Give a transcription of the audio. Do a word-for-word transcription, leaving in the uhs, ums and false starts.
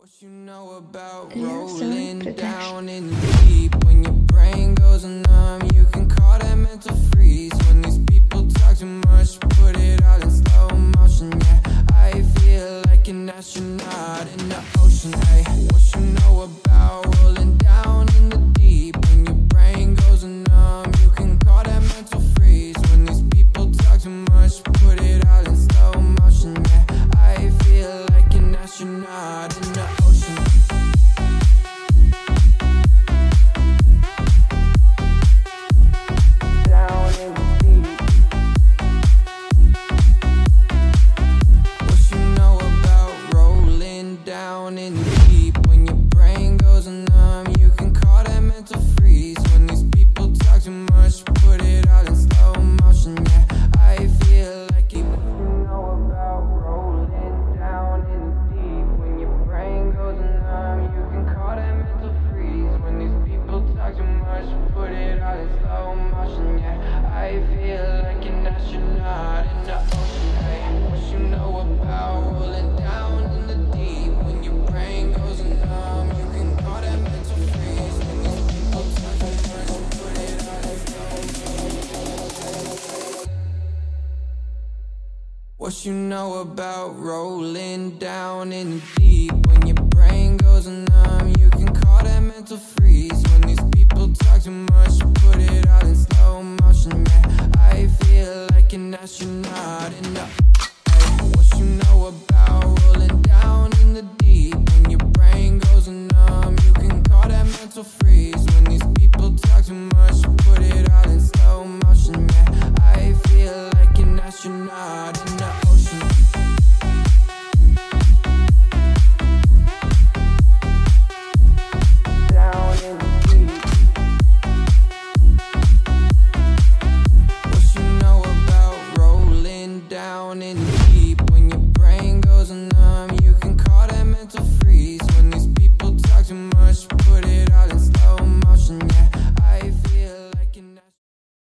What you know about Yeah, rolling sorry, down in the deep? When your brain goes numb, you can call that mental freeze. When these people talk too much, put it all in slow motion. Yeah, I feel like an astronaut in the ocean. Ay, what you know about rolling down in the deep? When your brain goes numb, you can call that mental freeze. When these people talk too much, put it all in slow motion. Yeah, I feel like an astronaut in the ocean. Down in the deep. What you know about rolling down in the deep? When your brain goes numb, you can call that mental freeze. When these people talk too much, put it all in slow motion. Yeah, I feel like it. What you know about rolling down in the deep? When your brain goes numb, you can call that mental freeze. When these people talk too much, put it all in slow motion. Yeah, I feel like an astronaut in the ocean. Hey, what you know about rolling down in the deep? When your brain goes numb, you can call that mental freeze. When these people talk too much, put it all in slow motion. What you know about rolling down in the deep? When your brain goes numb, you can call that mental freeze. When these people talk too much, put it all in slow motion. Yeah, I feel like an astronaut in the. Ay, what you know about rolling down in the deep? When your brain goes numb, you can call that mental freeze. When these people talk too much, put it all in slow motion. Yeah, I feel like an astronaut in the ocean. Down in the deep. What you know about rolling down in the